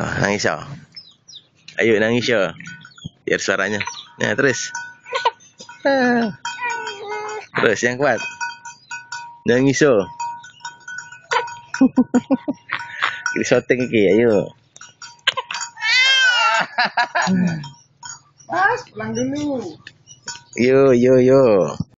Nangis ya. Ayo nangis ya. Biar suaranya. Nah, terus. Terus yang kuat. Nangis ya. Ini syuting iki, ayo. Mas, pulang dulu. Yo.